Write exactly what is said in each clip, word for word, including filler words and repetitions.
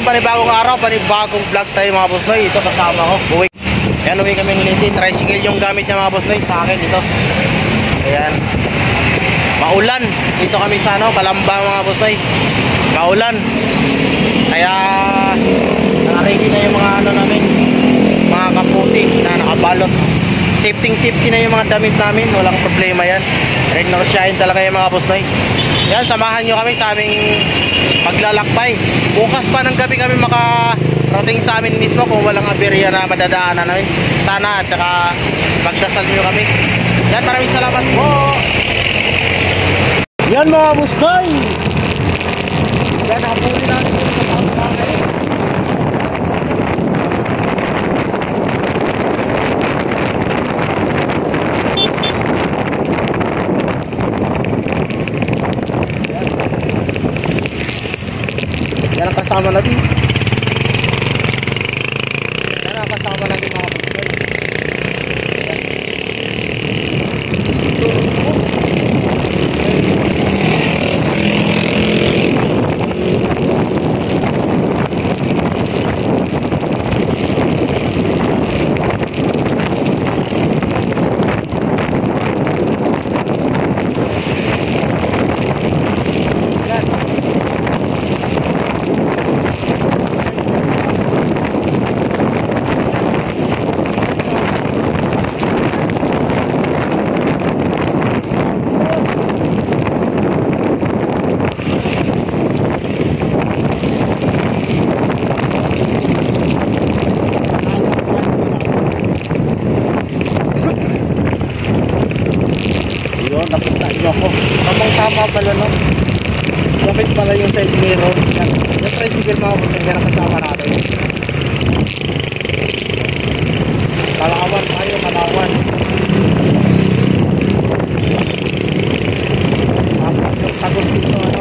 panibagong araw, panibagong vlog tayo mga boss noy. Ito kasama ko, buwi. Ayan, uwi kami ng Liti. Tricycle yung gamit niya mga boss noy. Sa akin ito. Ayan. Maulan. Dito kami sa ano, Kalamba mga boss noy. Maulan. Kaya naka-ready na yung mga ano namin, mga kaputi na nakabalot. Safety safety na yung mga damit namin. Walang problema yan. Ready na rusyahin talaga yung mga boss noy. Yan, samahan nyo kami sa aming paglalakbay. Bukas pa ng gabi kami makarating sa amin mismo kung walang aberya na madadaanan namin. Sana at saka magdasal nyo kami. Yan, maraming salamat po. Yan mga boss noy. Yan, nakapuli natin yung kapag-bagay. Yan ang kasama natin. Yan ang kasama natin mga kapatid. Nakita nyo ako. Tamang tama pala no. Gamit pala yung side mirror. Yan. Yung tricycle mga kapatid. Yan ang kasama natin. Kalawan tayo. Kalawan. Tapos yung tagos dito ano.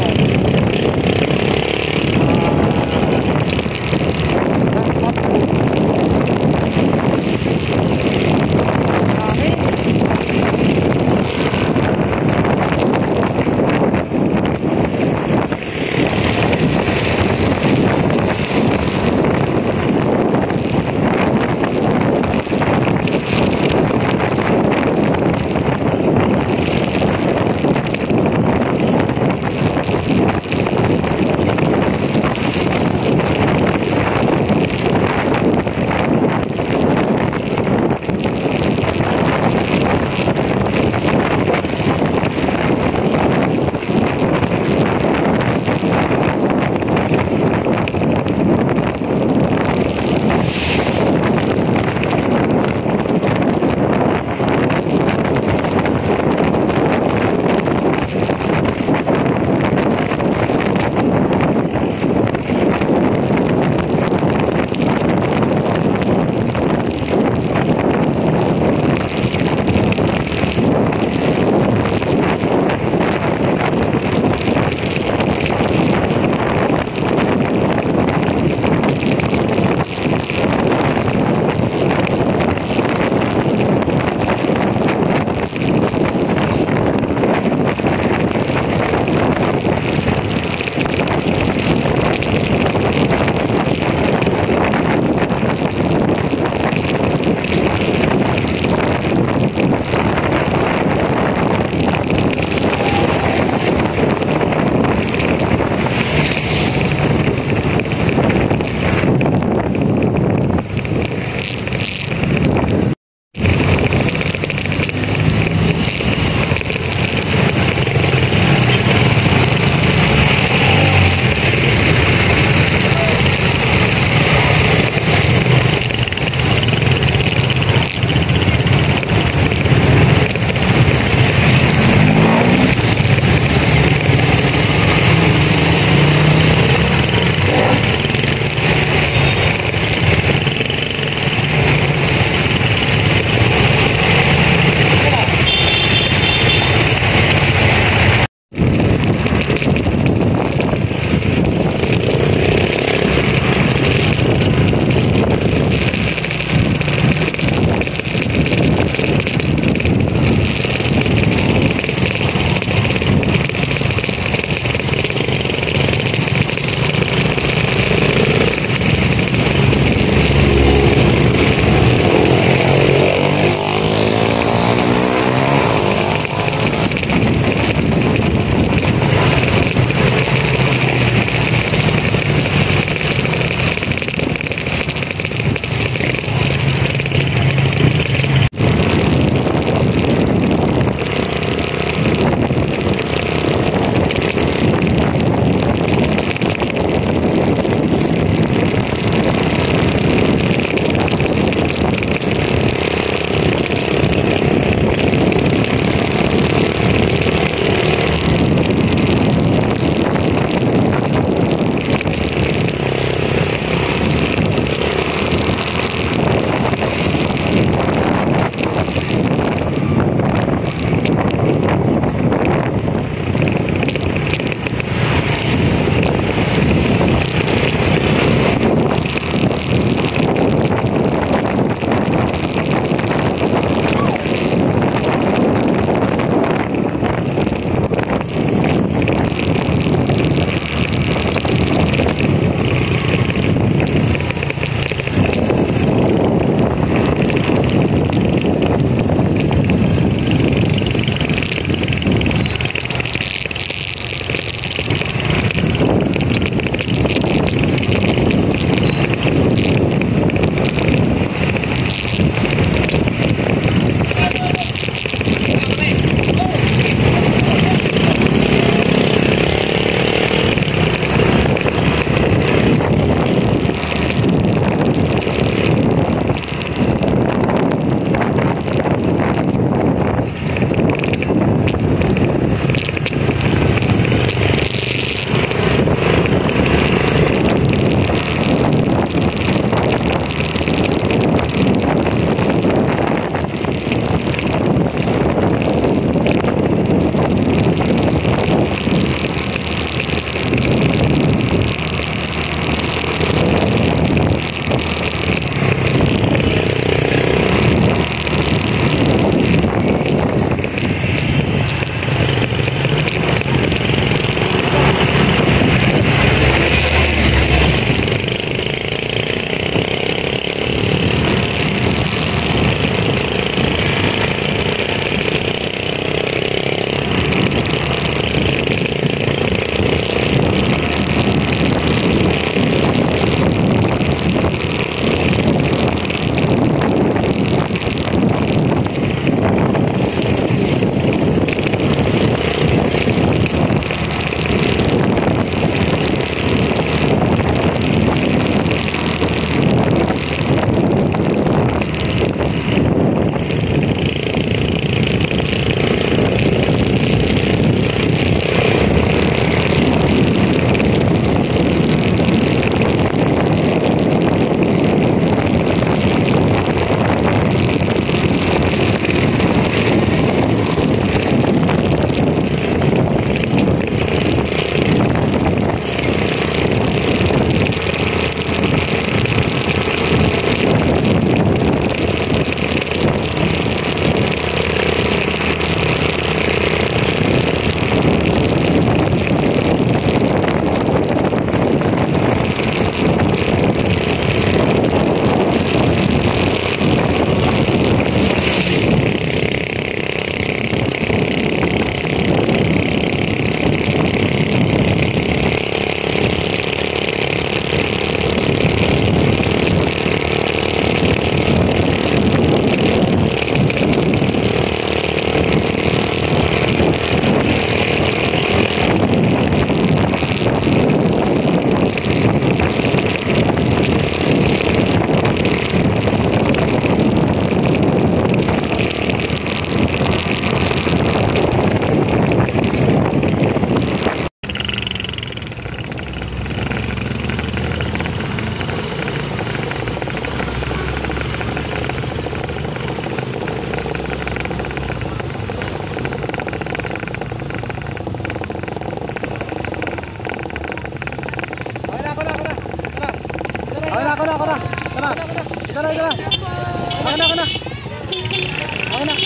ako na. Tara, ito na, ito na. Ako na, ako na. Ako na.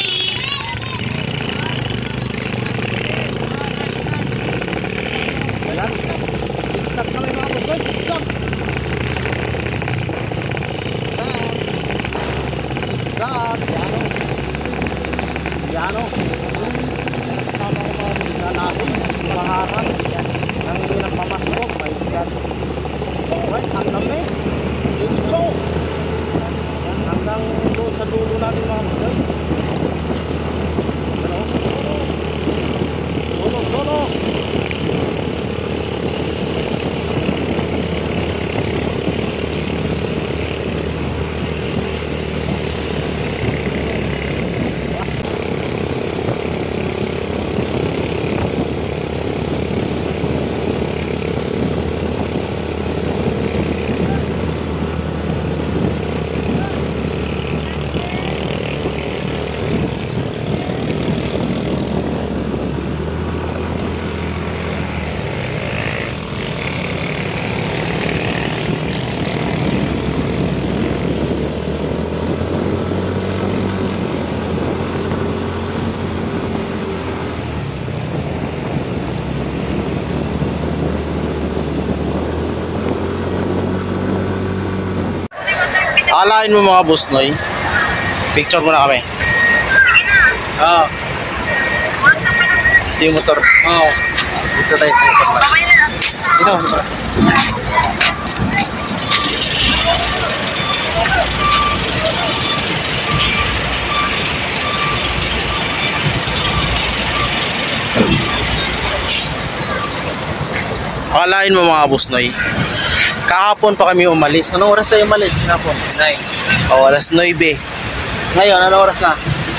Ayan. Siksak kami mga boss boy. Siksak. Siksak. Yano. Yano. Tama ko mga bigla natin. Maharap. Ang hirap mamasok. My God. Alright, ang dami. Let's go. Hanggang doon sa dulo natin mga boss boy. Ano? Dulo, dulo. Alain mo mga boss noy. Picture muna kami. Oo. Ito yung motor. Oo. Dito tayo sa motor. Ito. Alain mo mga boss noy. Kahapon pa kami umalis. Anong oras tayo umalis? Kahapon? nine. O, alas nine. Ngayon, anong oras na?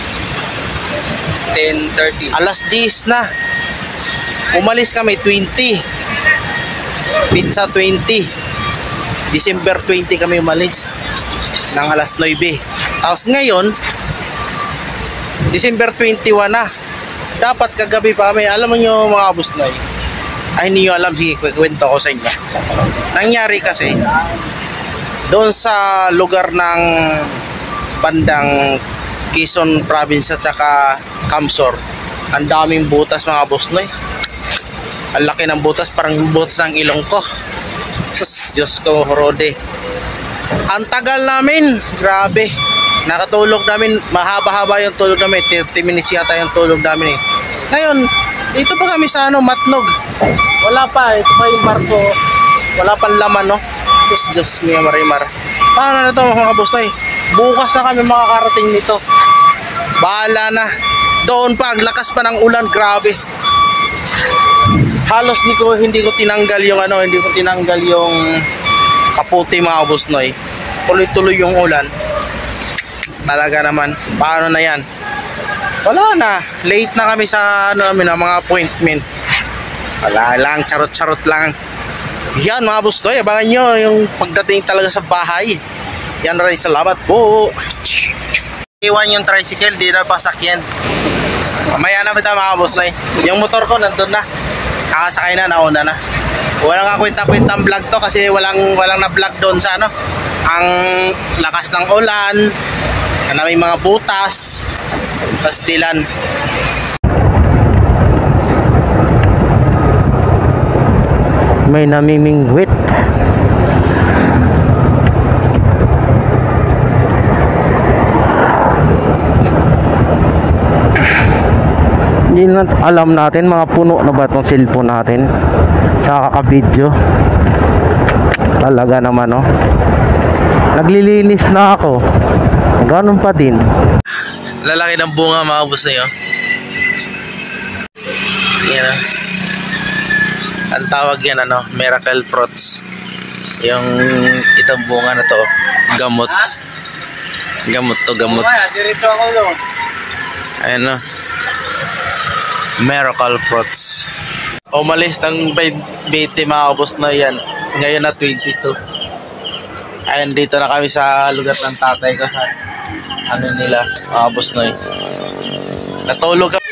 ten thirty. Alas ten na. Umalis kami twenty. Pizza twenty. December twenty kami umalis. Nang alas nine. Tapos ngayon, December twenty-one na. Dapat kagabi pa kami. Alam mo nyo mga busnoy, ay hindi nyo alam, sige, kwento ko sa inyo. Nangyari kasi doon sa lugar ng bandang Quezon Province at saka Camsor, ang daming butas mga busnoy. Ang laki ng butas, parang butas ng ilong ko. Sus, Diyos ko, Rode. Ang tagal namin, grabe. Nakatulog namin, mahaba-haba yung tulog namin, thirty minutes yata yung tulog namin eh. Ngayon, dito pa kami sa ano, Matnog. Wala pa, ito pa yung barko. Wala pang laman, no? Sus, Diyos mia marimar. Paano na ito mga kabustay? Bukas na kami makakarating nito. Bahala na. Doon pa, ang lakas pa ng ulan, grabe. Halos di ko, hindi ko tinanggal yung ano, hindi ko tinanggal yung kaputi mga kabustay. Tuloy-tuloy yung ulan. Talaga naman, paano na yan? Wala na, late na kami sa ano namin, mga appointment. Wala lang, charot-charot lang. Yan mga bustoy, abangan nyo yung pagdating talaga sa bahay. Yan rin, salamat po. Iwan yung tricycle, di na pasakyan. Mamaya na kita mga bustoy. Yung motor ko nandun na, kakasakay na, nauna na. Walang kakwenta-kwentang vlog to kasi walang, walang na-vlog doon sa ano, ang lakas ng ulan, na may mga butas, pastilan. May namimingwit. Hindi na alam natin mga puno na ba itong cellphone natin. Kakaka-video. Talaga naman, no? Naglilinis na ako. Ganun pa din. Lalaki ng bunga mga boss na yun. Yan ah. Ang tawag yan ano, miracle fruits. Yung itong bunga na to, gamot. Gamot to, gamot. Diretso ako doon. Ayan o. Miracle fruits. Umalis ng twenty mga boss na yan. Ngayon na twenty-two. Ayan, dito na kami sa lugar ng tatay ko. Ano nila, mga boss na yun. Natulog kami.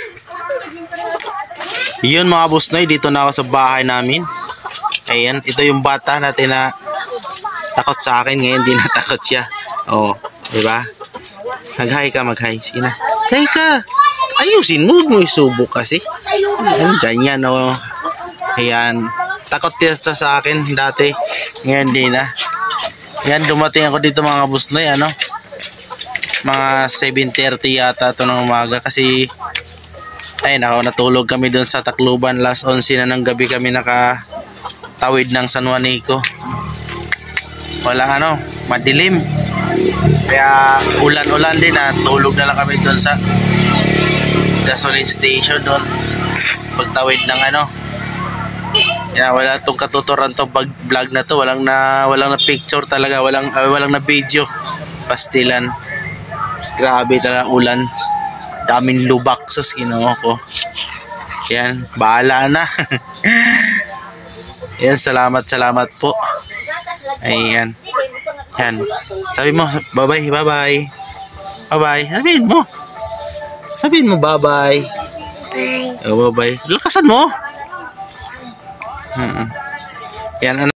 Yun mga boss na yun, dito na ako sa bahay namin. Ayan, ito yung bata natin na takot sa akin, ngayon di natakot siya. Oh, di ba? Mag-hi ka, mag-hi. Sige na. Hi ka. Ayusin mo, mo isubok kasi. Ayan, ganyan, oh. Ayan. Takot siya sa akin dati. Ngayon di na. Yan, dumating ako dito mga kabusnoy, ano? Mga seven thirty yata ito ng umaga kasi ay nako, natulog kami doon sa Tacloban. Last eleven na ng gabi kami nakatawid ng San Juanico. Wala ano, madilim. Kaya ulan-ulan din, na tulog na lang kami doon sa gasoline station doon. Pagtawid ng ano. Kaya wala tong katuturan tong vlog na to, walang na walang na picture talaga, walang uh, walang na video. Pastilan. Grabe talaga ulan. Daming lubak sa Ginoo ko. Yan, bahala na. Yan, salamat, salamat po. Ayan. Yan. Sabi mo, bye-bye, bye-bye. Bye-bye. Sabihin mo. Sabihin mo, bye-bye. Bye. Oh, bye-bye. Lakasan mo. Hmm. Yan, ano.